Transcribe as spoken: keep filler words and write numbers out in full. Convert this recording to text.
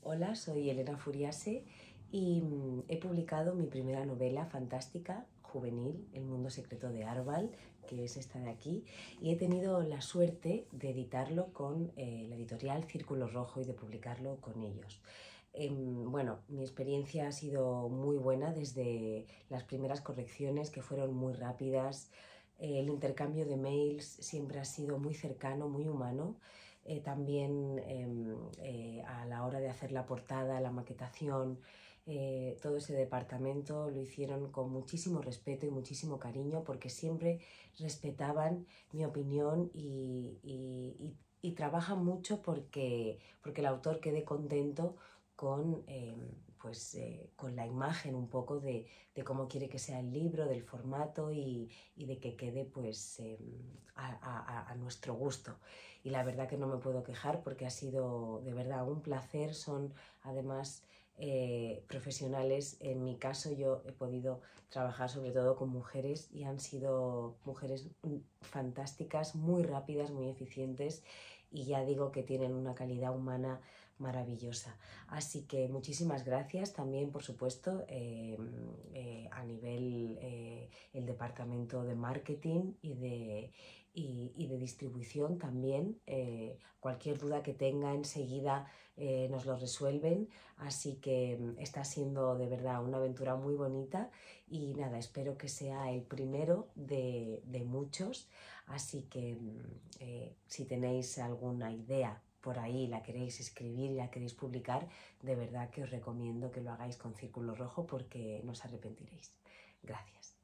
Hola, soy Elena Furiase y mm, he publicado mi primera novela fantástica juvenil, El mundo secreto de Arval, que es esta de aquí, y he tenido la suerte de editarlo con eh, la editorial Círculo Rojo y de publicarlo con ellos. Em, bueno, mi experiencia ha sido muy buena desde las primeras correcciones, que fueron muy rápidas. Eh, el intercambio de mails siempre ha sido muy cercano, muy humano. Eh, también em, eh, a la hora de hacer la portada, la maquetación, eh, todo ese departamento lo hicieron con muchísimo respeto y muchísimo cariño, porque siempre respetaban mi opinión y, y, y, y trabajan mucho porque, porque el autor quede contento con, eh, pues, eh, con la imagen un poco de, de cómo quiere que sea el libro, del formato y, y de que quede pues, eh, a, a, a nuestro gusto. Y la verdad que no me puedo quejar porque ha sido de verdad un placer. Son además eh, profesionales. En mi caso yo he podido trabajar sobre todo con mujeres y han sido mujeres fantásticas, muy rápidas, muy eficientes, y ya digo que tienen una calidad humana maravillosa. Así que muchísimas gracias también, por supuesto, eh, eh, a nivel eh, el departamento de marketing y de, y, y de distribución también. Eh, cualquier duda que tenga enseguida eh, nos lo resuelven, así que mm, está siendo de verdad una aventura muy bonita y nada, espero que sea el primero de, de muchos, así que mm, eh, si tenéis alguna idea por ahí, la queréis escribir y la queréis publicar, de verdad que os recomiendo que lo hagáis con Círculo Rojo porque no os arrepentiréis. Gracias.